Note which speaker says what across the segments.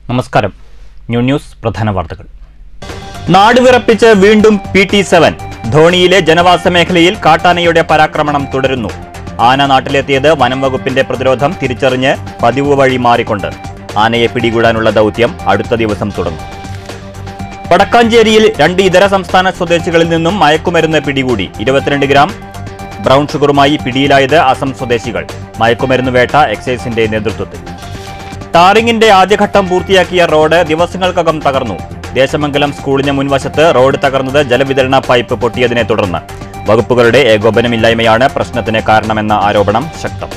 Speaker 1: നമസ്കാരം. ന്യൂസ് പ്രധാന വാർത്തകൾ. നാടുവിറപ്പിച്ച് വീണ്ടും PT-7. ധോണിയിലെ ജനവാസ മേഖലയിൽ കാട്ടാനയുടെ പരാക്രമണം തുടരുന്നു. ആന നാട്ടിലെത്തിയത് വനം വകുപ്പിന്റെ പ്രതിരോധം തിരിച്ചറിഞ്ഞ് പതിവ് വഴി മാറിക്കൊണ്ട്. ആനയെ പിടികൂടാനുള്ള ദൌത്യം അടുത്ത ദിവസം തുടങ്ങും. വടക്കാഞ്ചേരിയിൽ 2 ഇതര സംസ്ഥാന സ്വദേശികളിൽ നിന്നും മയക്കുമരുന്ന് പിടികൂടി. 22 ഗ്രാം ബ്രൌൺ ഷുഗറുമായി പിടിയിലായത് അസം സ്വദേശികൾ. മയക്കുമരുന്ന് വേട്ട എക്സൈസിന്റെ നേതൃത്വത്തിൽ. ടാറിങ്ങിന്റെ ആദ്യഘട്ടം പൂർത്തിയാക്കിയ റോഡ് ദിവസങ്ങൾക്കകം തകർന്നു. ദേശമംഗലം സ്കൂളിന് മുൻവശത്ത് റോഡ് തകർന്നത് ജലവിതരണ പൈപ്പ് പൊട്ടിയതിനെ തുടർന്ന്. വകുപ്പുകളുടെ ഏകോപനമില്ലായ്മയാണ് പ്രശ്നത്തിന് കാരണമെന്ന ആരോപണം ശക്തം.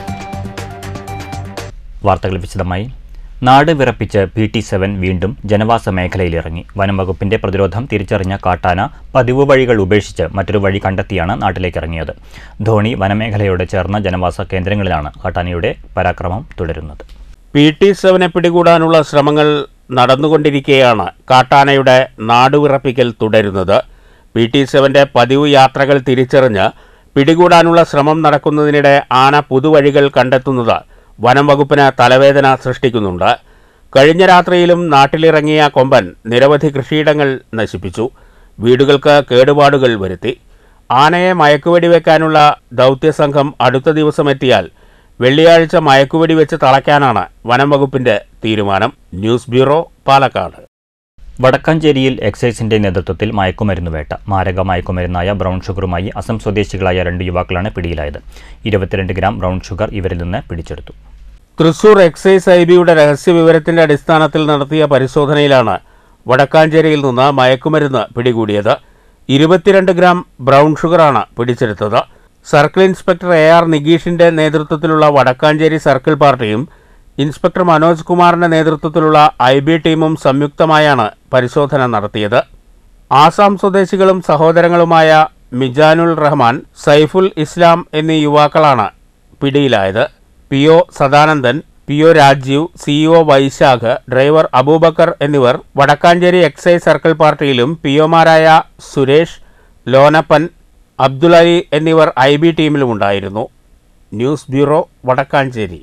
Speaker 1: വാർത്തകൾ വിശദമായി. നാട് വിറപ്പിച്ച് PT-7 വീണ്ടും ജനവാസ മേഖലയിലിറങ്ങി. വനം വകുപ്പിന്റെ പ്രതിരോധം തിരിച്ചറിഞ്ഞ കാട്ടാന പതിവ് വഴികൾ ഉപേക്ഷിച്ച് മറ്റൊരു വഴി കണ്ടെത്തിയാണ് നാട്ടിലേക്കിറങ്ങിയത്. ധോണി വനമേഖലയോട് ചേർന്ന ജനവാസ കേന്ദ്രങ്ങളിലാണ് കാട്ടാനയുടെ പരാക്രമം തുടരുന്നത്.
Speaker 2: PT-7 പിടികൂടാനുള്ള ശ്രമങ്ങൾ നടന്നുകൊണ്ടിരിക്കെയാണ് കാട്ടാനയുടെ നാടുവിറപ്പിക്കൽ തുടരുന്നത്. PT-7 പതിവ് യാത്രകൾ തിരിച്ചറിഞ്ഞ് പിടികൂടാനുള്ള ശ്രമം നടക്കുന്നതിനിടെ ആന പുതുവഴികൾ കണ്ടെത്തുന്നത് വനം വകുപ്പിന് തലവേദന സൃഷ്ടിക്കുന്നുണ്ട്. കഴിഞ്ഞ രാത്രിയിലും നാട്ടിലിറങ്ങിയ കൊമ്പൻ നിരവധി കൃഷിയിടങ്ങൾ നശിപ്പിച്ചു, വീടുകൾക്ക് കേടുപാടുകൾ വരുത്തി. ആനയെ മയക്കുവെടി വെക്കാനുള്ള ദൗത്യസംഘം അടുത്ത ദിവസമെത്തിയാൽ വെള്ളിയാഴ്ച മയക്കുവെടി വെച്ച് തളയ്ക്കാനാണ് വനം വകുപ്പിന്റെ തീരുമാനം. News bureau, Palakkad.
Speaker 1: വടക്കാഞ്ചേരിയിൽ എക്സൈസിന്റെ നേതൃത്വത്തിൽ മയക്കുമരുന്ന് വേട്ട. മാരക മയക്കുമരുന്നായ ബ്രൌൺ ഷുഗറുമായി അസം സ്വദേശികളായ 2 യുവാക്കളാണ് പിടിയിലായത്. 22 ഗ്രാം ബ്രൌൺ ഷുഗർ ഇവരിൽ നിന്ന് പിടിച്ചെടുത്തു.
Speaker 2: തൃശൂർ എക്സൈസ് IBയുടെ രഹസ്യവിവരത്തിന്റെ അടിസ്ഥാനത്തിൽ നടത്തിയ പരിശോധനയിലാണ് വടക്കാഞ്ചേരിയിൽ നിന്ന് മയക്കുമരുന്ന് പിടികൂടിയത്. 22 ഗ്രാം ബ്രൌൺ ഷുഗറാണ് പിടിച്ചെടുത്തത്. സർക്കിൾ ഇൻസ്പെക്ടർ AR നിഗീഷിന്റെ നേതൃത്വത്തിലുള്ള വടക്കാഞ്ചേരി സർക്കിൾ പാർട്ടിയും ഇൻസ്പെക്ടർ മനോജ് കുമാറിന്റെ നേതൃത്വത്തിലുള്ള IB ടീമും സംയുക്തമായാണ് പരിശോധന നടത്തിയത്. ആസാം സ്വദേശികളും സഹോദരങ്ങളുമായ മിജാനുൽ റഹ്മാൻ, സൈഫുൽ ഇസ്ലാം എന്നീ യുവാക്കളാണ് പിടിയിലായത്. PO Sadanandan, PO Rajeev, CEO Vysakh, driver Aboobacker എന്നിവർ വടക്കാഞ്ചേരി എക്സൈസ് സർക്കിൾ പാർട്ടിയിലും POമാരായ സുരേഷ്, ലോനപ്പൻ, അബ്ദുൽ അലി എന്നിവർ IB ടീമിലുമുണ്ടായിരുന്നു. News bureau, Vadakkanchery.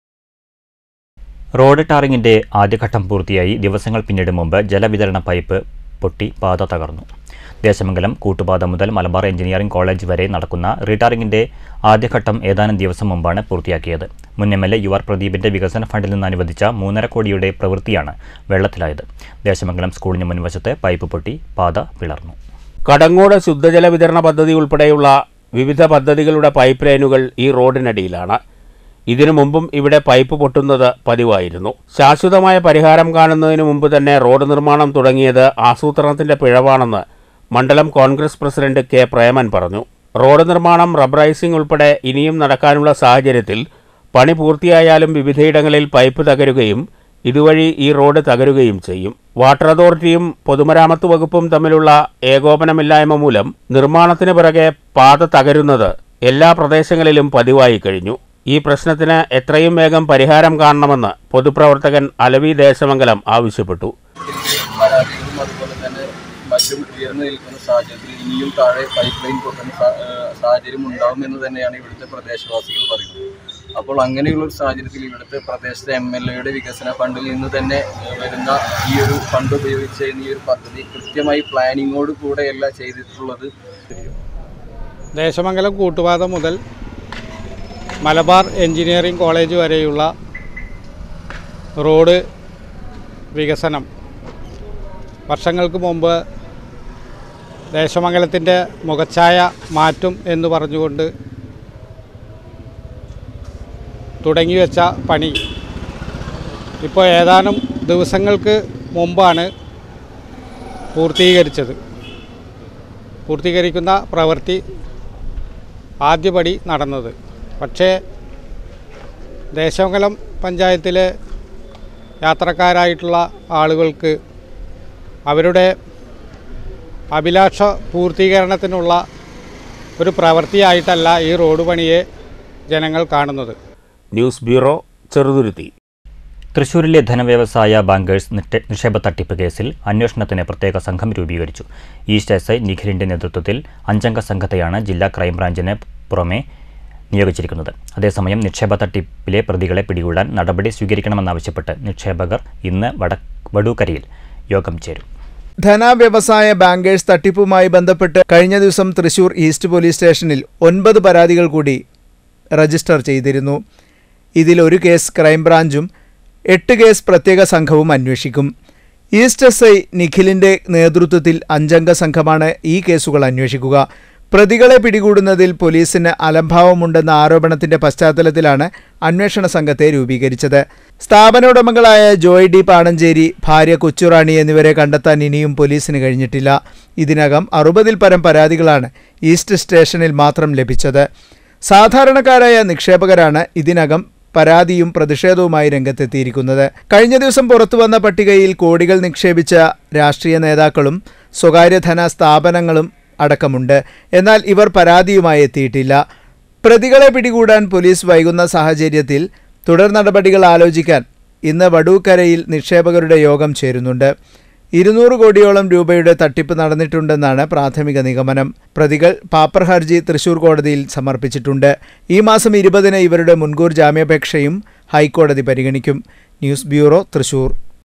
Speaker 1: റോഡ് ടാറിങ്ങിന്റെ ആദ്യഘട്ടം പൂർത്തിയായി ദിവസങ്ങൾ പിന്നീട് മുമ്പ് ജലവിതരണ പൈപ്പ് പൊട്ടി പാത തകർന്നു. ദേശമംഗലം കൂട്ടുപാത മുതൽ മലബാർ എഞ്ചിനീയറിംഗ് കോളേജ് വരെ നടക്കുന്ന റീടാറിങ്ങിന്റെ ആദ്യഘട്ടം ഏതാനും ദിവസം മുമ്പാണ് പൂർത്തിയാക്കിയത്. മുൻ MLA UR പ്രദീപിന്റെ വികസന ഫണ്ടിൽ നിന്ന് അനുവദിച്ച 3.5 കോടിയുടെ പ്രവൃത്തിയാണ് വെള്ളത്തിലായത്. ദേശമംഗലം സ്കൂളിന് മുൻവശത്ത് പൈപ്പ് പൊട്ടി പാത പിളർന്നു.
Speaker 2: കടങ്ങോട് ശുദ്ധജല വിതരണ പദ്ധതി ഉൾപ്പെടെയുള്ള വിവിധ പദ്ധതികളുടെ പൈപ്പ് ലൈനുകൾ ഈ റോഡിനടിയിലാണ്. ഇതിനു മുമ്പും ഇവിടെ പൈപ്പ് പൊട്ടുന്നത് പതിവായിരുന്നു. ശാശ്വതമായ പരിഹാരം കാണുന്നതിനു മുമ്പ് തന്നെ റോഡ് നിർമ്മാണം തുടങ്ങിയത് ആസൂത്രണത്തിന്റെ പിഴവാണെന്ന് മണ്ഡലം കോൺഗ്രസ് പ്രസിഡന്റ് K. പ്രേമൻ പറഞ്ഞു. റോഡ് നിർമ്മാണം, റബ്ബറൈസിംഗ് ഉൾപ്പെടെ ഇനിയും നടക്കാനുള്ള സാഹചര്യത്തിൽ പണി പൂർത്തിയായാലും വിവിധയിടങ്ങളിൽ പൈപ്പ് തകരുകയും ഇതുവഴി ഈ റോഡ് തകരുകയും ചെയ്യും. വാട്ടർ അതോറിറ്റിയും പൊതുമരാമത്ത് വകുപ്പും തമ്മിലുള്ള ഏകോപനമില്ലായ്മ മൂലം നിർമ്മാണത്തിന് പിറകെ പാത തകരുന്നത് എല്ലാ പ്രദേശങ്ങളിലും പതിവായി കഴിഞ്ഞു. ഈ പ്രശ്നത്തിന് എത്രയും വേഗം പരിഹാരം കാണണമെന്ന് പൊതുപ്രവർത്തകൻ അലവി ദേശമംഗലം ആവശ്യപ്പെട്ടു.
Speaker 3: അതുപോലെ തന്നെ മറ്റും ഉയർന്നു നിൽക്കുന്ന സാഹചര്യത്തിൽ ഇനിയും താഴെ പൈപ്പ് ലൈൻ പൊട്ടുന്ന സാഹചര്യം ഉണ്ടാകുമെന്ന് തന്നെയാണ് ഇവിടുത്തെ പ്രദേശവാസികൾ പറയുന്നത്. അപ്പോൾ അങ്ങനെയുള്ളൊരു സാഹചര്യത്തിൽ ഇവിടുത്തെ പ്രദേശത്തെ MLAയുടെ വികസന ഫണ്ടിൽ നിന്ന് തന്നെ വരുന്ന ഈ ഒരു ഫണ്ട് ഉപയോഗിച്ച് ഈ ഒരു പദ്ധതി കൃത്യമായി പ്ലാനിങ്ങോട് കൂടെയല്ല ചെയ്തിട്ടുള്ളത്.
Speaker 4: ദേശമംഗലം കൂട്ടുപാത മുതൽ മലബാർ എഞ്ചിനീയറിംഗ് കോളേജ് വരെയുള്ള റോഡ് വികസനം വർഷങ്ങൾക്ക് മുമ്പ് ദേശമംഗലത്തിൻ്റെ മുഖച്ഛായ മാറ്റും എന്ന് പറഞ്ഞുകൊണ്ട് തുടങ്ങിവെച്ച പണി ഇപ്പോൾ ഏതാനും ദിവസങ്ങൾക്ക് മുമ്പാണ് പൂർത്തീകരിക്കുന്ന പ്രവൃത്തി ആദ്യപടി നടന്നത്. പക്ഷേ ദേശമംഗലം പഞ്ചായത്തിലെ യാത്രക്കാരായിട്ടുള്ള ആളുകൾക്ക് അവരുടെ അഭിലാഷ പൂർത്തീകരണത്തിനുള്ള ഒരു പ്രവൃത്തിയായിട്ടല്ല ഈ റോഡ് പണിയെ ജനങ്ങൾ കാണുന്നത്.
Speaker 2: News bureau, Cheruthuruthy.
Speaker 1: തൃശൂരിലെ ധനവ്യവസായ ബാങ്കേഴ്സ് നിക്ഷേപ തട്ടിപ്പ് കേസിൽ അന്വേഷണത്തിന് പ്രത്യേക സംഘം രൂപീകരിച്ചു. ഈസ്റ്റ് SI നിഖിലിന്റെ നേതൃത്വത്തിൽ 5 അംഗ സംഘത്തെയാണ് ജില്ലാ ക്രൈംബ്രാഞ്ചിന് പുറമെ നിയോഗിച്ചിരിക്കുന്നത്. അതേസമയം നിക്ഷേപ തട്ടിപ്പിലെ പ്രതികളെ പിടികൂടാൻ നടപടി സ്വീകരിക്കണമെന്നാവശ്യപ്പെട്ട് നിക്ഷേപകർ ഇന്ന് വടൂക്കരയിൽ യോഗം ചേരും.
Speaker 5: ധനവ്യവസായ ബാങ്കേഴ്സ് തട്ടിപ്പുമായി ബന്ധപ്പെട്ട് കഴിഞ്ഞ ദിവസം തൃശൂർ ഈസ്റ്റ് പോലീസ് സ്റ്റേഷനിൽ 9 പരാതികൾ കൂടി രജിസ്റ്റർ ചെയ്തിരുന്നു. ഇതിൽ ഒരു കേസ് ക്രൈംബ്രാഞ്ചും 8 കേസ് പ്രത്യേക സംഘവും അന്വേഷിക്കും. ഈസ്റ്റ് SI നിഖിലിന്റെ നേതൃത്വത്തിൽ 5-അംഗ സംഘമാണ് ഈ കേസുകൾ അന്വേഷിക്കുക. പ്രതികളെ പിടികൂടുന്നതിൽ പോലീസിന് അലംഭാവമുണ്ടെന്ന ആരോപണത്തിന്റെ പശ്ചാത്തലത്തിലാണ് അന്വേഷണ സംഘത്തെ രൂപീകരിച്ചത്. സ്ഥാപനോടമകളായ ജോയ് ഡി പാണഞ്ചേരി, ഭാര്യ കൊച്ചുറാണി എന്നിവരെ കണ്ടെത്താൻ ഇനിയും പോലീസിന് കഴിഞ്ഞിട്ടില്ല. ഇതിനകം 60-ൽ പരം പരാതികളാണ് ഈസ്റ്റ് സ്റ്റേഷനിൽ മാത്രം ലഭിച്ചത്. സാധാരണക്കാരായ നിക്ഷേപകരാണ് ഇതിനകം പരാതിയും പ്രതിഷേധവുമായി രംഗത്തെത്തിയിരിക്കുന്നത്. കഴിഞ്ഞ ദിവസം പുറത്തുവന്ന പട്ടികയിൽ കോടികൾ നിക്ഷേപിച്ച രാഷ്ട്രീയ നേതാക്കളും സ്വകാര്യ ധന സ്ഥാപനങ്ങളും അടക്കമുണ്ട്. എന്നാൽ ഇവർ പരാതിയുമായി എത്തിയിട്ടില്ല. പ്രതികളെ പിടികൂടാൻ പോലീസ് വൈകുന്ന സാഹചര്യത്തിൽ തുടർ നടപടികൾ ആലോചിക്കാൻ ഇന്ന് വടൂക്കരയിൽ നിക്ഷേപകരുടെ യോഗം ചേരുന്നുണ്ട്. 200 കോടിയോളം രൂപയുടെ തട്ടിപ്പ് നടന്നിട്ടുണ്ടെന്നാണ് പ്രാഥമിക നിഗമനം. പ്രതികൾ പാപ്പർ ഹർജി തൃശൂർ കോടതിയിൽ സമർപ്പിച്ചിട്ടുണ്ട്. ഈ മാസം 20-ന് ഇവരുടെ മുൻകൂർ ജാമ്യാപേക്ഷയും ഹൈക്കോടതി പരിഗണിക്കും. News bureau, Thrissur.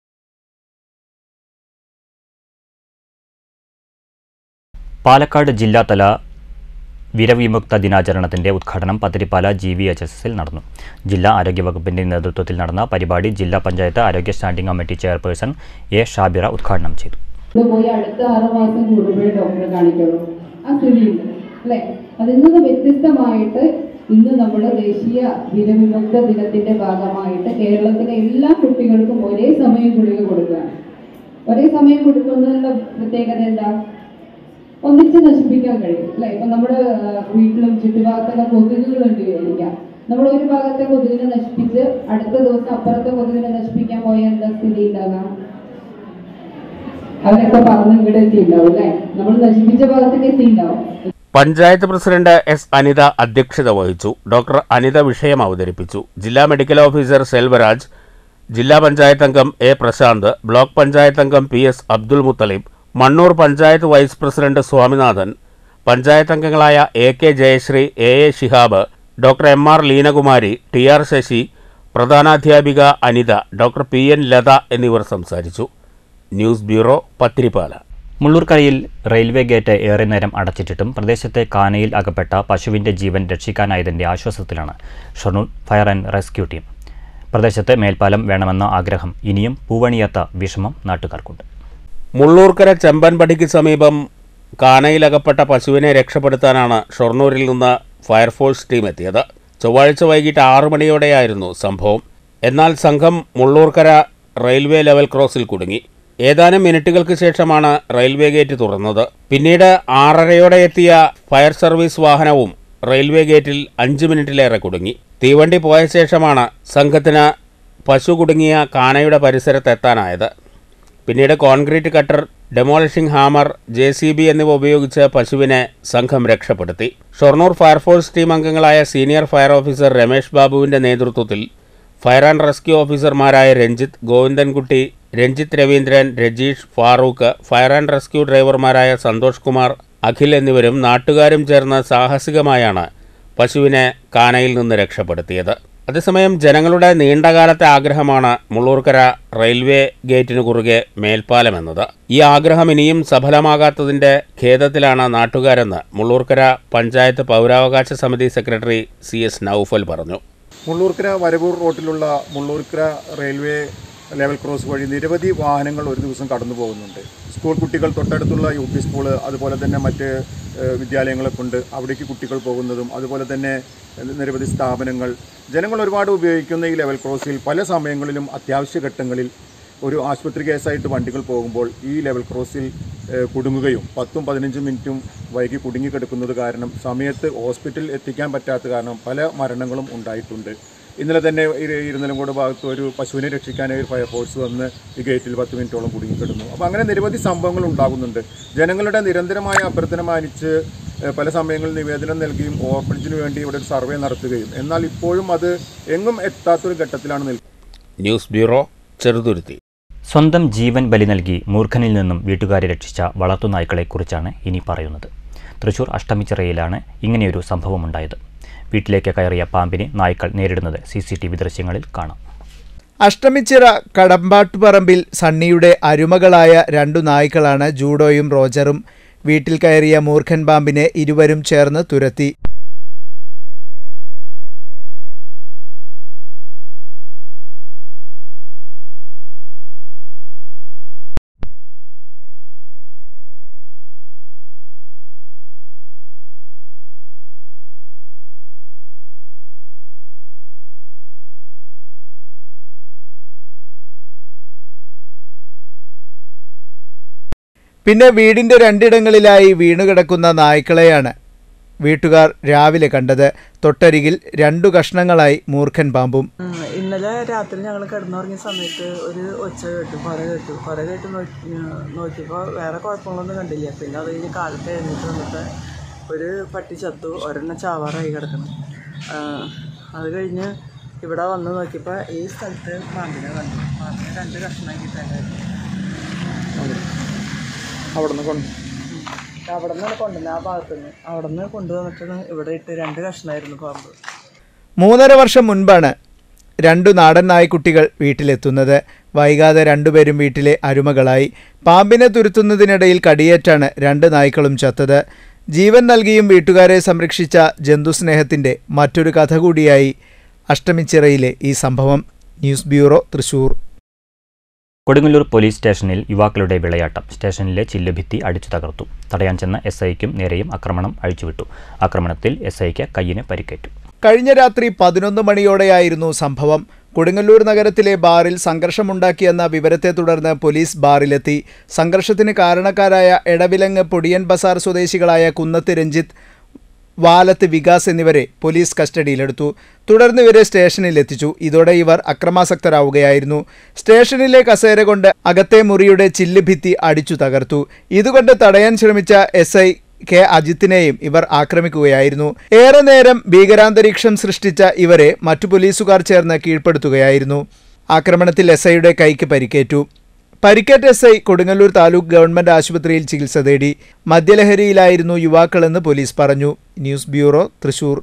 Speaker 1: പാലക്കാട് ജില്ലാതല വിരവിമുക്ത ദിനാചരണത്തിന്റെ ഉദ്ഘാടനം പത്തിരിപ്പാല GVHSൽ നടന്നു. ജില്ലാ ആരോഗ്യവകുപ്പിന്റെ നേതൃത്വത്തിൽ നടന്ന പരിപാടി ജില്ലാ പഞ്ചായത്ത് ആരോഗ്യ standing committee chairperson A. Shabira ഉദ്ഘാടനം ചെയ്തു.
Speaker 6: അടുത്ത 6 മാസം കൂടുമ്പോഴേ ഡോക്ടറെ കാണിക്കുള്ളൂ, ആ സ്ഥിതിയുണ്ട് അല്ലേ? അതിൽ നിന്ന് വ്യത്യസ്തമായിട്ട് ഇന്ന് നമ്മുടെ ദേശീയ വിരവിമുക്ത ദിനത്തിന്റെ ഭാഗമായിട്ട് കേരളത്തിലെ എല്ലാ കുട്ടികൾക്കും ഒരേ സമയം ഗുളിക കൊടുക്കുകയാണ്. ഒരേ സമയം കൊടുക്കുന്നതിനുള്ള പ്രത്യേകത എന്താ? ഒന്നിച്ച് നശിപ്പിക്കാൻ കഴിയും അല്ലെ? ഇപ്പൊ നമ്മുടെ വീട്ടിലും ചുറ്റുഭാഗത്തൊക്കെ കൊതുകുകളുണ്ട് വിചാരിക്കാം. നമ്മൾ ഒരു ഭാഗത്തെ കൊതുകിനെ നശിപ്പിച്ച് അടുത്ത ദിവസം അപ്പുറത്തെ കൊതുകിനെ നശിപ്പിക്കാൻ പോയാൽ എന്താ സ്ഥിതി ഉണ്ടാകാം? അവരൊക്കെ പറഞ്ഞ് ഇവിടെ എത്തിയിട്ടുണ്ടാവും അല്ലെ? നമ്മൾ നശിപ്പിച്ച ഭാഗത്തേക്ക് എത്തിയിട്ടുണ്ടാവും.
Speaker 2: Panchayat president S. അനിത അധ്യക്ഷത വഹിച്ചു. ഡോക്ടർ അനിത വിഷയം അവതരിപ്പിച്ചു. ജില്ലാ മെഡിക്കൽ ഓഫീസർ സെൽവരാജ്, ജില്ലാ പഞ്ചായത്ത് അംഗം A. പ്രശാന്ത്, ബ്ലോക്ക് പഞ്ചായത്ത് അംഗം PS. Abdul Muthalib, Mannur panchayat vice president Swaminathan, panchayat അംഗങ്ങളായ AK. Jayasree, AA. Shihab, doctor MR. Leenakumari, TR. Sasi, പ്രധാനാധ്യാപിക അനിത, ഡോക്ടർ PN. ലത എന്നിവർ സംസാരിച്ചു. News bureau, Pathirippala.
Speaker 1: മുള്ളൂർക്കരയിൽ റെയിൽവേ ഗേറ്റ് ഏറെ നേരം അടച്ചിട്ടിട്ടും പ്രദേശത്തെ കാനയിൽ അകപ്പെട്ട പശുവിന്റെ ജീവൻ രക്ഷിക്കാനായതിന്റെ ആശ്വാസത്തിലാണ് Shoranur fire and rescue team. പ്രദേശത്ത് മേൽപ്പാലം വേണമെന്ന ആഗ്രഹം ഇനിയും പൂവണിയാത്ത വിഷമം നാട്ടുകാർക്കുണ്ട്.
Speaker 2: മുള്ളൂർക്കര ചെമ്പൻപടിക്ക് സമീപം കാനയിലകപ്പെട്ട പശുവിനെ രക്ഷപ്പെടുത്താനാണ് ഷൊർണൂരിൽ നിന്ന് ഫയർഫോഴ്സ് ടീം എത്തിയത്. ചൊവ്വാഴ്ച വൈകിട്ട് 6 മണിയോടെയായിരുന്നു സംഭവം. എന്നാൽ സംഘം മുള്ളൂർക്കര റെയിൽവേ ലെവൽ ക്രോസിൽ കുടുങ്ങി. ഏതാനും മിനിറ്റുകൾക്ക് ശേഷമാണ് റെയിൽവേ ഗേറ്റ് തുറന്നത്. പിന്നീട് 6:30യോടെ എത്തിയ ഫയർ സർവീസ് വാഹനവും റെയിൽവേ ഗേറ്റിൽ 5 മിനിറ്റിലേറെ കുടുങ്ങി. തീവണ്ടി പോയ ശേഷമാണ് സംഘത്തിന് പശു കുടുങ്ങിയ കാനയുടെ പരിസരത്തെത്താനായത്. പിന്നീട് concrete cutter, demolishing hammer, JCB എന്നിവ ഉപയോഗിച്ച് പശുവിനെ സംഘം രക്ഷപ്പെടുത്തി. ഷൊർണൂർ ഫയർഫോഴ്സ് ടീം അംഗങ്ങളായ സീനിയർ ഫയർ ഓഫീസർ രമേഷ് ബാബുവിന്റെ നേതൃത്വത്തിൽ ഫയർ ആൻഡ് റെസ്ക്യൂ ഓഫീസർമാരായ Ranjith, Govindankutty, Ranjith Raveendran, Rajeesh, Farooq, fire and rescue ഡ്രൈവർമാരായ സന്തോഷ് കുമാർ, അഖിൽ എന്നിവരും നാട്ടുകാരും ചേർന്ന് സാഹസികമായാണ് പശുവിനെ കാനയിൽ നിന്ന് രക്ഷപ്പെടുത്തിയത്. അതേസമയം ജനങ്ങളുടെ നീണ്ടകാലത്തെ ആഗ്രഹമാണ് മുള്ളൂർക്കര റെയിൽവേ ഗേറ്റിനു കുറുകെ മേൽപ്പാലമെന്നത്. ഈ ആഗ്രഹം ഇനിയും സഫലമാകാത്തതിന്റെ ഖേദത്തിലാണ് നാട്ടുകാരെന്ന് മുള്ളൂർക്കര പഞ്ചായത്ത് പൗരാവകാശ സമിതി സെക്രട്ടറി CS. നൌഫൽ പറഞ്ഞു.
Speaker 7: മുള്ളൂർക്കര വരവൂർ റോട്ടിലുള്ള മുള്ളൂർക്കര റെയിൽവേ ലെവൽ ക്രോസ് വഴി നിരവധി വാഹനങ്ങൾ ഒരു ദിവസം കടന്നു പോകുന്നുണ്ട്. സ്കൂൾ കുട്ടികൾ, തൊട്ടടുത്തുള്ള UP സ്കൂള്, അതുപോലെ തന്നെ മറ്റ് വിദ്യാലയങ്ങളൊക്കെ ഉണ്ട്, അവിടേക്ക് കുട്ടികൾ പോകുന്നതും, അതുപോലെ തന്നെ നിരവധി സ്ഥാപനങ്ങൾ, ജനങ്ങൾ ഒരുപാട് ഉപയോഗിക്കുന്ന ഈ ലെവൽ ക്രോസിൽ പല സമയങ്ങളിലും അത്യാവശ്യ ഘട്ടങ്ങളിൽ ഒരു ആശുപത്രി കേസായിട്ട് വണ്ടികൾ പോകുമ്പോൾ ഈ ലെവൽ ക്രോസിൽ കുടുങ്ങുകയും 10-15 മിനിറ്റും വൈകി കുടുങ്ങിക്കിടക്കുന്നത് കാരണം സമയത്ത് ഹോസ്പിറ്റലിൽ എത്തിക്കാൻ പറ്റാത്ത കാരണം പല മരണങ്ങളും ഉണ്ടായിട്ടുണ്ട്. ഇന്നലെ തന്നെ ഇരുന്നലങ്കോട് ഭാഗത്ത് ഒരു പശുവിനെ രക്ഷിക്കാനായി ഫയർഫോഴ്സ് വന്ന് ഈ ഗേറ്റിൽ 10 മിനിറ്റോളം കുടുങ്ങിക്കിടന്നു. അപ്പോൾ അങ്ങനെ നിരവധി സംഭവങ്ങൾ ഉണ്ടാകുന്നുണ്ട്. ജനങ്ങളുടെ നിരന്തരമായ അഭ്യർത്ഥന മാനിച്ച് പല സമയങ്ങളിൽ നിവേദനം നൽകിയും ഓവർബ്രിഡ്ജിന് വേണ്ടി ഇവിടെ ഒരു സർവേ നടത്തുകയും എന്നാൽ ഇപ്പോഴും അത് എങ്ങും എത്താത്തൊരു ഘട്ടത്തിലാണ് നിൽക്കുന്നത്.
Speaker 2: News bureau, Cheruthuruthy.
Speaker 1: സ്വന്തം ജീവൻ ബലി നൽകി മൂർഖനിൽ നിന്നും വീട്ടുകാരെ രക്ഷിച്ച വളർത്തുനായ്ക്കളെക്കുറിച്ചാണ് ഇനി പറയുന്നത്. തൃശൂർ അഷ്ടമിച്ചിറയിലാണ് ഇങ്ങനെയൊരു സംഭവമുണ്ടായത്. വീട്ടിലേക്ക് കയറിയ പാമ്പിനെ നായ്ക്കൾ നേരിടുന്നത് CCTV ദൃശ്യങ്ങളിൽ കാണാം.
Speaker 5: അഷ്ടമിച്ചിറ കടമ്പാട്ടുപറമ്പിൽ സണ്ണിയുടെ അരുമകളായ 2 നായ്ക്കളാണ് ജൂഡോയും റോജറും. വീട്ടിൽ കയറിയ മൂർഖൻ പാമ്പിനെ ഇരുവരും ചേർന്ന് തുരത്തി. പിന്നെ വീടിന്റെ 2 ഇടങ്ങളിലായി വീണുകിടക്കുന്ന നായ്ക്കളെയാണ് വീട്ടുകാർ രാവിലെ കണ്ടത്. തൊട്ടരികിൽ 2 കഷ്ണങ്ങളായി മൂർഖൻ പാമ്പും.
Speaker 8: ഇന്നലെ രാത്രി ഞങ്ങൾ കിടന്നുറങ്ങിയ സമയത്ത് ഒരു ഒച്ച കേട്ടു, പറ കേട്ട് നോക്കിയപ്പോൾ വേറെ കുഴപ്പങ്ങളൊന്നും കണ്ടില്ല. പിന്നെ അത് കഴിഞ്ഞ് കാലത്ത് എഴുന്നേറ്റ് വന്നിട്ട് ഒരു പട്ടി ചത്തു, ഒരെണ്ണം ചാവാറായി കിടക്കണം. അത് കഴിഞ്ഞ് ഇവിടെ വന്ന് നോക്കിയപ്പോൾ ഈ സ്ഥലത്ത് പാമ്പിനെ കണ്ടു. പാമ്പിനെ 2 കഷ്ണമാക്കിയിട്ടുണ്ടായിരുന്നു. അവിടെ നിന്നാണ് കൊണ്ടുവന്നത്, ആ ഭാഗത്തുനിന്ന് അവിടെ നിന്ന് കൊണ്ടുവന്നിട്ട് ഇവിടെ ഇട്ട് 2 കഷ്ണമായിരുന്നു പാമ്പ്.
Speaker 5: 3.5 വർഷം മുൻപാണ് 2 നാടൻ നായ്ക്കുട്ടികൾ വീട്ടിലെത്തുന്നത്. വൈകാതെ 2 പേരും വീട്ടിലെ അരുമകളായി. പാമ്പിനെ തുരുത്തുന്നതിനിടയിൽ കടിയേറ്റാണ് 2 നായ്ക്കളും ചത്തത്. ജീവൻ നൽകിയും വീട്ടുകാരെ സംരക്ഷിച്ച ജന്തുസ്നേഹത്തിന്റെ മറ്റൊരു കഥ കൂടിയായി അഷ്ടമിച്ചിറയിലെ ഈ സംഭവം. News bureau, Thrissur.
Speaker 1: Kodungallur police സ്റ്റേഷനിൽ യുവാക്കളുടെ വിളയാട്ടം. സ്റ്റേഷനിലെ ചില്ലുഭിത്തി അടിച്ചു തകർത്തു. തടയാൻ ചെന്ന SIക്കും നേരെയും ആക്രമണം അഴിച്ചുവിട്ടു. ആക്രമണത്തിൽ SIക്ക് കയ്യിന് പരിക്കേറ്റു.
Speaker 5: കഴിഞ്ഞ രാത്രി 11 മണിയോടെയായിരുന്നു സംഭവം. കൊടുങ്ങല്ലൂർ നഗരത്തിലെ ബാറിൽ സംഘർഷമുണ്ടാക്കിയെന്ന വിവരത്തെ തുടർന്ന് പോലീസ് ബാറിലെത്തി. സംഘർഷത്തിന് കാരണക്കാരായ എടവിലങ്ങ് പൊടിയൻ ബസാർ സ്വദേശികളായ കുന്നത്ത് രഞ്ജിത്ത്, വാലത്ത് വികാസ് എന്നിവരെ പോലീസ് കസ്റ്റഡിയിലെടുത്തു. തുടർന്ന് ഇവരെ സ്റ്റേഷനിലെത്തിച്ചു. ഇതോടെ ഇവർ അക്രമാസക്തരാവുകയായിരുന്നു. സ്റ്റേഷനിലെ കസേര കൊണ്ട് അകത്തെ മുറിയുടെ ചില്ലുഭിത്തി അടിച്ചു തകർത്തു. ഇതുകൊണ്ട് തടയാൻ ശ്രമിച്ച SI K അജിത്തിനെയും ഇവർ ആക്രമിക്കുകയായിരുന്നു. ഏറെ നേരം ഭീകരാന്തരീക്ഷം സൃഷ്ടിച്ച ഇവരെ മറ്റു പോലീസുകാർ ചേർന്ന് കീഴ്പ്പെടുത്തുകയായിരുന്നു. ആക്രമണത്തിൽ SIയുടെ കൈക്ക് പരിക്കേറ്റു. പരിക്കേറ്റ SI കൊടുങ്ങല്ലൂർ താലൂക്ക് ഗവൺമെന്റ് ആശുപത്രിയിൽ ചികിത്സ തേടി. മദ്യലഹരിയിലായിരുന്നു യുവാക്കളെന്ന് പോലീസ് പറഞ്ഞു. News bureau, Thrissur.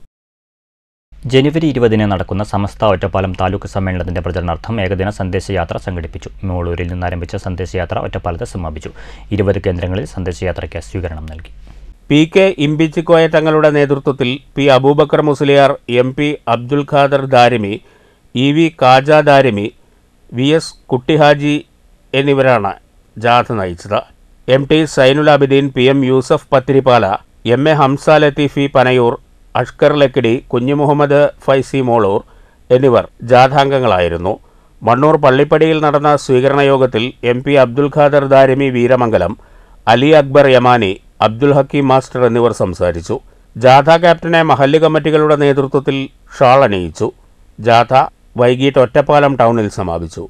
Speaker 1: ജനുവരി 20 നടക്കുന്ന സമസ്ത ഒറ്റപ്പാലം താലൂക്ക് സമ്മേളനത്തിന്റെ പ്രചരണാർത്ഥം ഏകദിന സന്ദേശയാത്ര സംഘടിപ്പിച്ചു. മൂളൂരിൽ നിന്നാരംഭിച്ച സന്ദേശയാത്ര ഒറ്റപ്പാലത്ത് സമാപിച്ചു. 20 കേന്ദ്രങ്ങളിൽ സന്ദേശയാത്രയ്ക്ക് സ്വീകരണം നൽകി.
Speaker 2: PK ഇമ്പിച്ചിക്കോയ തങ്ങളുടെ നേതൃത്വത്തിൽ P Abubakar Musliyar, MP Abdul Khader Darimi, EV Kaja Darimi, VS Kuttihaji എന്നിവരാണ് ജാഥ നയിച്ചത്. MT Zainul Abideen, PM Yusuf Pathiripala, MA Hamza Latheefi Panayur, Ashkar Lakkidi, കുഞ്ഞു മുഹമ്മദ് ഫൈസി മോളൂർ എന്നിവർ ജാഥാംഗങ്ങളായിരുന്നു. മണ്ണൂർ പള്ളിപ്പടിയിൽ നടന്ന സ്വീകരണ യോഗത്തിൽ MP അബ്ദുൽ ഖാദർ ദാരിമി വീരമംഗലം, അലി അക്ബർ യമാനി, അബ്ദുൽ ഹക്കീം മാസ്റ്റർ എന്നിവർ സംസാരിച്ചു. ജാഥ ക്യാപ്റ്റനെ മഹല്ല് കമ്മിറ്റികളുടെ നേതൃത്വത്തിൽ ഷാൾ അണിയിച്ചു. ജാഥ വൈകിട്ട് ഒറ്റപ്പാലം ടൗണിൽ സമാപിച്ചു.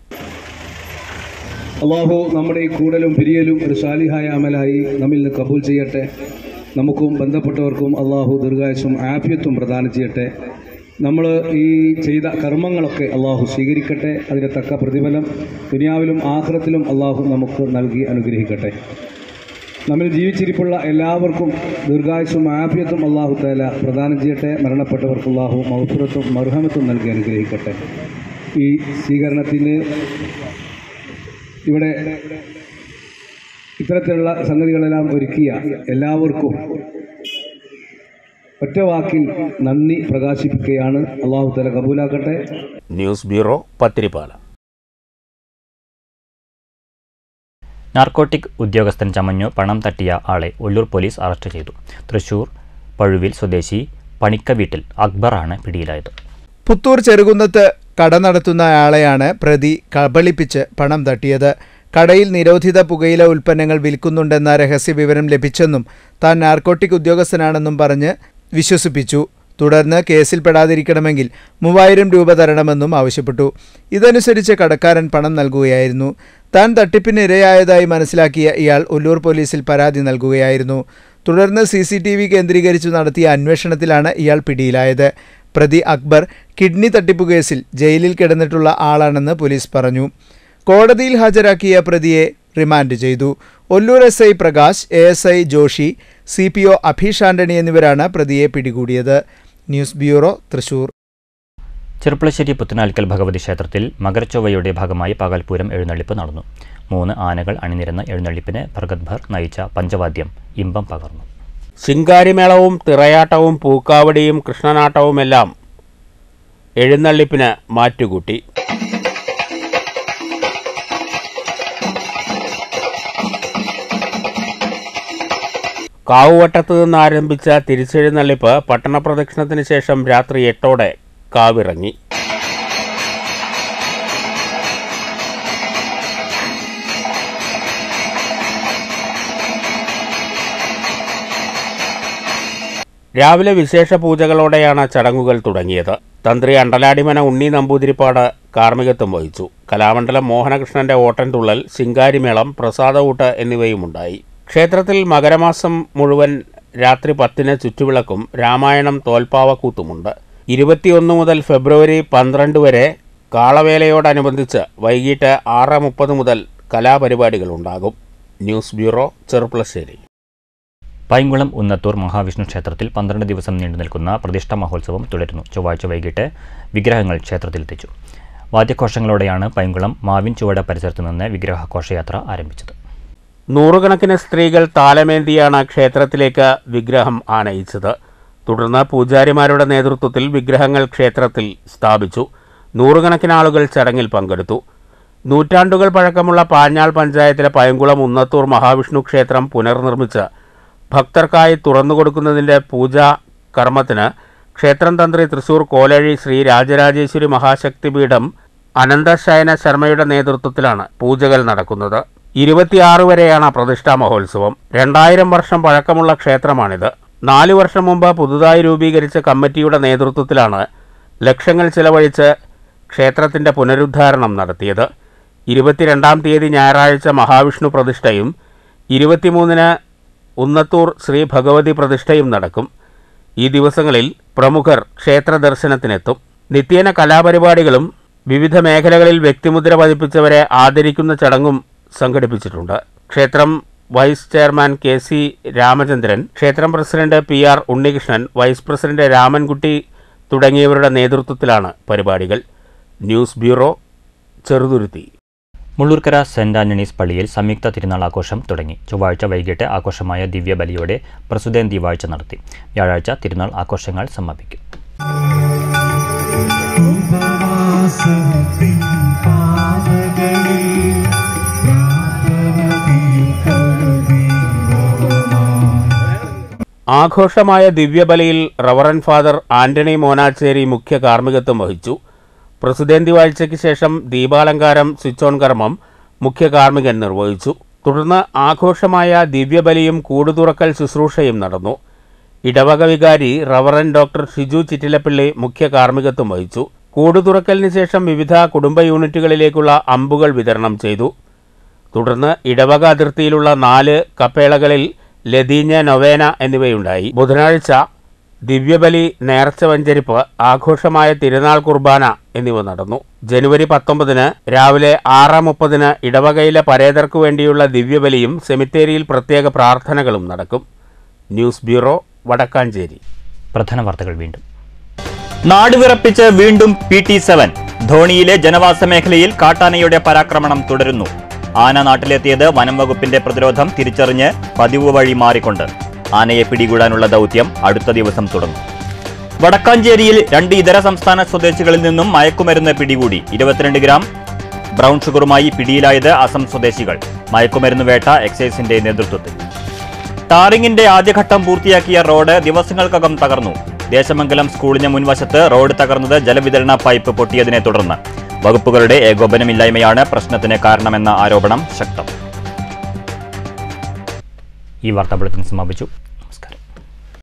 Speaker 9: അള്ളാഹു നമ്മുടെ ഈ കൂടലും പിരിയലും ഒരു സാലിഹായ അമലായി നമ്മിൽ നിന്ന് കബൂൽ ചെയ്യട്ടെ. നമുക്കും ബന്ധപ്പെട്ടവർക്കും അള്ളാഹു ദീർഘായുസ്സും ആഫിയത്തും പ്രദാനം ചെയ്യട്ടെ. നമ്മൾ ഈ ചെയ്ത കർമ്മങ്ങളൊക്കെ അള്ളാഹു സ്വീകരിക്കട്ടെ. അതിന് തക്ക പ്രതിഫലം ദുനിയാവിലും ആഖിറത്തിലും അള്ളാഹു നമുക്ക് നൽകി അനുഗ്രഹിക്കട്ടെ. നമ്മിൽ ജീവിച്ചിരിപ്പുള്ള എല്ലാവർക്കും ദീർഘായുസ്സും ആഫിയത്തും അള്ളാഹു തആല പ്രദാനം ചെയ്യട്ടെ. മരണപ്പെട്ടവർക്ക് അള്ളാഹു മഗ്ഫിറത്തും മർഹമത്തും നൽകി അനുഗ്രഹിക്കട്ടെ. ഈ സ്വീകരണത്തിന് ഇവിടെ ഇത്തരത്തിലുള്ള സംഗതികളെല്ലാം ഒരുക്കിയ എല്ലാവർക്കും ഒറ്റ വാക്കിൽ നന്ദി പ്രകാശിപ്പിക്കുകയാണ്. അള്ളാഹു തആല കബൂലാക്കട്ടെ.
Speaker 2: News bureau, Pathiripala.
Speaker 1: നാർക്കോട്ടിക് ഉദ്യോഗസ്ഥൻ ചമഞ്ഞു പണം തട്ടിയ ആളെ ഒല്ലൂർ പോലീസ് അറസ്റ്റ് ചെയ്തു. തൃശൂർ പഴുവിൽ സ്വദേശി പണിക്ക വീട്ടിൽ അക്ബറാണ് പിടിയിലായത്.
Speaker 5: പുത്തൂർ ചെറുകുന്നത്ത് കട നടത്തുന്നയാളെയാണ് പ്രതി കബളിപ്പിച്ച് പണം തട്ടിയത്. കടയിൽ നിരോധിത പുകയില ഉൽപ്പന്നങ്ങൾ വിൽക്കുന്നുണ്ടെന്ന രഹസ്യവിവരം ലഭിച്ചെന്നും താൻ നാർക്കോട്ടിക് ഉദ്യോഗസ്ഥനാണെന്നും പറഞ്ഞ് വിശ്വസിപ്പിച്ചു. തുടർന്ന് കേസിൽപ്പെടാതിരിക്കണമെങ്കിൽ 3000 രൂപ തരണമെന്നും ആവശ്യപ്പെട്ടു. ഇതനുസരിച്ച് കടക്കാരൻ പണം നൽകുകയായിരുന്നു. താൻ തട്ടിപ്പിന് ഇരയായതായി മനസ്സിലാക്കിയ ഇയാൾ ഒല്ലൂർ പോലീസിൽ പരാതി നൽകുകയായിരുന്നു. തുടർന്ന് CCTV കേന്ദ്രീകരിച്ചു നടത്തിയ അന്വേഷണത്തിലാണ് ഇയാൾ പിടിയിലായത്. പ്രതി അക്ബർ കിഡ്നി തട്ടിപ്പുകേസിൽ ജയിലിൽ കിടന്നിട്ടുള്ള ആളാണെന്ന് പോലീസ് പറഞ്ഞു. കോടതിയിൽ ഹാജരാക്കിയ പ്രതിയെ റിമാൻഡ് ചെയ്തു. Ollur SI Prakash, ASI Joshi, CPO Abheesh Antony എന്നിവരാണ് പ്രതിയെ പിടികൂടിയത്. News bureau, Thrissur.
Speaker 1: ചെറുപ്പളശ്ശേരി പുത്തനാൽക്കൽ ഭഗവതി ക്ഷേത്രത്തിൽ മകരച്ചൊവ്വയുടെ ഭാഗമായി പകൽപൂരം എഴുന്നള്ളിപ്പ് നടന്നു. 3 ആനകൾ അണിനിരന്ന എഴുന്നള്ളിപ്പിന് ഭർഗദ്ഭർ നയിച്ച പഞ്ചവാദ്യം ഇമ്പം പകർന്നു.
Speaker 2: ശിങ്കാരിമേളവും തിറയാട്ടവും പൂക്കാവടിയും കൃഷ്ണനാട്ടവുമെല്ലാം എഴുന്നള്ളിപ്പിന് മാറ്റുകൂട്ടി. കാവുവട്ടത്തു നിന്ന് ആരംഭിച്ച തിരിച്ചെഴുന്നള്ളിപ്പ് പട്ടണപ്രദക്ഷിണത്തിന് ശേഷം രാത്രി 8ഓടെ കാവിറങ്ങി. രാവിലെ വിശേഷ പൂജകളോടെയാണ് ചടങ്ങുകൾ തുടങ്ങിയത്. തന്ത്രി അണ്ടലാടിമന ഉണ്ണി നമ്പൂതിരിപ്പാട് കാർമ്മികത്വം വഹിച്ചു. കലാമണ്ഡലം മോഹനകൃഷ്ണന്റെ ഓട്ടൻതുള്ളൽ, ശിങ്കാരിമേളം, പ്രസാദഊട്ട് എന്നിവയുമുണ്ടായി. ക്ഷേത്രത്തിൽ മകരമാസം മുഴുവൻ രാത്രി 10-ന് ചുറ്റുവിളക്കും രാമായണം തോൽപ്പാവക്കൂത്തുമുണ്ട്. 21 മുതൽ ഫെബ്രുവരി 12 വരെ കാളവേലയോടനുബന്ധിച്ച് വൈകിട്ട് 6:30 മുതൽ കലാപരിപാടികളുണ്ടാകും. News bureau, Cherpulassery.
Speaker 1: പൈങ്കുളം ഉന്നത്തൂർ മഹാവിഷ്ണു ക്ഷേത്രത്തിൽ 12 ദിവസം നീണ്ടുനിൽക്കുന്ന പ്രതിഷ്ഠാ മഹോത്സവം തുടരുന്നു. ചൊവ്വാഴ്ച വൈകിട്ട് വിഗ്രഹങ്ങൾ ക്ഷേത്രത്തിലെത്തിച്ചു. വാദ്യഘോഷങ്ങളോടെയാണ് പൈങ്കുളം മാവിൻ ചുവട് പരിസരത്ത് നിന്ന് വിഗ്രഹഘോഷയാത്ര ആരംഭിച്ചത്.
Speaker 2: നൂറുകണക്കിന് സ്ത്രീകൾ താലമേന്തിയാണ് ക്ഷേത്രത്തിലേക്ക് വിഗ്രഹം ആനയിച്ചത്. തുടർന്ന് പൂജാരിമാരുടെ നേതൃത്വത്തിൽ വിഗ്രഹങ്ങൾ ക്ഷേത്രത്തിൽ സ്ഥാപിച്ചു. നൂറുകണക്കിന് ആളുകൾ ചടങ്ങിൽ പങ്കെടുത്തു. നൂറ്റാണ്ടുകൾ പഴക്കമുള്ള പാഞ്ഞാൾ പഞ്ചായത്തിലെ പൈങ്കുളം ഉന്നത്തൂർ മഹാവിഷ്ണു ക്ഷേത്രം പുനർനിർമ്മിച്ച് ഭക്തർക്കായി തുറന്നുകൊടുക്കുന്നതിൻ്റെ പൂജാ കർമ്മത്തിന് ക്ഷേത്രം തന്ത്രി തൃശൂർ കോലഴി ശ്രീ രാജരാജേശ്വരി മഹാശക്തിപീഠം അനന്തശയന ശർമ്മയുടെ നേതൃത്വത്തിലാണ് പൂജകൾ നടക്കുന്നത്. 26 വരെയാണ് പ്രതിഷ്ഠാ മഹോത്സവം. 2000 വർഷം പഴക്കമുള്ള ക്ഷേത്രമാണിത്. 4 വർഷം മുമ്പ് പുതുതായി രൂപീകരിച്ച കമ്മിറ്റിയുടെ നേതൃത്വത്തിലാണ് ലക്ഷങ്ങൾ ചിലവഴിച്ച് ക്ഷേത്രത്തിൻ്റെ പുനരുദ്ധാരണം നടത്തിയത്. 22-ാം തീയതി ഞായറാഴ്ച മഹാവിഷ്ണു പ്രതിഷ്ഠയും 23-ന് ഉന്നത്തൂർ ശ്രീ ഭഗവതി പ്രതിഷ്ഠയും നടക്കും. ഈ ദിവസങ്ങളിൽ പ്രമുഖർ ക്ഷേത്ര ദർശനത്തിനെത്തും. നിത്യേന കലാപരിപാടികളും വിവിധ മേഖലകളിൽ വ്യക്തിമുദ്ര പതിപ്പിച്ചവരെ ആദരിക്കുന്ന ചടങ്ങും സംഘടിപ്പിച്ചിട്ടുണ്ട്. ക്ഷേത്രം വൈസ് ചെയർമാൻ KC രാമചന്ദ്രൻ, ക്ഷേത്രം president PR Unnikrishnan, vice president Ramankutty തുടങ്ങിയവരുടെ നേതൃത്വത്തിലാണ് പരിപാടികൾ. News bureau, Cheruthuruthy.
Speaker 1: Mullurkara saint Antony's പള്ളിയിൽ സംയുക്ത തിരുനാൾ ആഘോഷം തുടങ്ങി. ചൊവ്വാഴ്ച വൈകിട്ട് ആഘോഷമായ ദിവ്യബലിയോടെ പ്രസുദേൻ ദിവാഴ്ച നടത്തി. വ്യാഴാഴ്ച തിരുനാൾ ആഘോഷങ്ങൾ സമാപിക്കും.
Speaker 2: ആഘോഷമായ ദിവ്യബലിയിൽ റവറൻ ഫാദർ ആന്റണി മോനാച്ചേരി മുഖ്യ കാർമ്മികത്വം വഹിച്ചു. പ്രസുദേന്തി വാഴ്ചയ്ക്ക് ശേഷം ദീപാലങ്കാരം സ്വിച്ച് ഓൺ കർമ്മം മുഖ്യ കാർമ്മികൻ നിർവഹിച്ചു. തുടർന്ന് ആഘോഷമായ ദിവ്യബലിയും കൂടുതുറക്കൽ ശുശ്രൂഷയും നടന്നു. ഇടവക വികാരി റവറൻ ഡോക്ടർ ഷിജു ചിറ്റിലപ്പള്ളി മുഖ്യ കാർമ്മികത്വം വഹിച്ചു. കൂടുതുറക്കലിന് ശേഷം വിവിധ കുടുംബ യൂണിറ്റുകളിലേക്കുള്ള അമ്പുകൾ വിതരണം ചെയ്തു. തുടർന്ന് ഇടവക അതിർത്തിയിലുള്ള 4 കപ്പേളകളിൽ ലതീഞ്ഞ, നൊവേന എന്നിവയുണ്ടായി. ബുധനാഴ്ച ദിവ്യബലി, നേർച്ച വഞ്ചരിപ്പ്, ആഘോഷമായ തിരുനാൾ കുർബാന എന്നിവ നടന്നു. ജനുവരി 19-ന് രാവിലെ 6:30-ന് ഇടവകയിലെ പരേതർക്കു വേണ്ടിയുള്ള ദിവ്യബലിയും സെമിത്തേരിയിൽ പ്രത്യേക പ്രാർത്ഥനകളും നടക്കും. News bureau, Vadakkanchery.
Speaker 1: പ്രധാന വാർത്തകൾ വീണ്ടും. നാടുവിറപ്പിച്ച് വീണ്ടും PT-7. ധോണിയിലെ ജനവാസ മേഖലയിൽ കാട്ടാനയുടെ പരാക്രമണം തുടരുന്നു. ആന നാട്ടിലെത്തിയത് വനം വകുപ്പിന്റെ പ്രതിരോധം തിരിച്ചറിഞ്ഞ് പതിവ് വഴി മാറിക്കൊണ്ട്. ആനയെ പിടികൂടാനുള്ള ദൗത്യം അടുത്ത ദിവസം തുടങ്ങും. വടക്കാഞ്ചേരിയിൽ 2 ഇതര സംസ്ഥാന സ്വദേശികളിൽ നിന്നും മയക്കുമരുന്ന് പിടികൂടി. 22 ഗ്രാം ബ്രൗൺ ഷുഗറുമായി പിടിയിലായത് അസം സ്വദേശികൾ. മയക്കുമരുന്ന് വേട്ട എക്സൈസിന്റെ നേതൃത്വത്തിൽ. ടാറിങ്ങിന്റെ ആദ്യഘട്ടം പൂർത്തിയാക്കിയ റോഡ് ദിവസങ്ങൾക്കകം തകർന്നു. ദേശമംഗലം സ്കൂളിന് മുൻവശത്ത് റോഡ് തകർന്നത് ജലവിതരണ പൈപ്പ് പൊട്ടിയതിനെ തുടർന്ന്. വകുപ്പുകളുടെ ഏകോപനമില്ലായ്മയാണ് പ്രശ്നത്തിന് കാരണമെന്ന ആരോപണം ശക്തം. ഈ വാർത്താ ബുള്ളറ്റിൻ സമാപിച്ചു.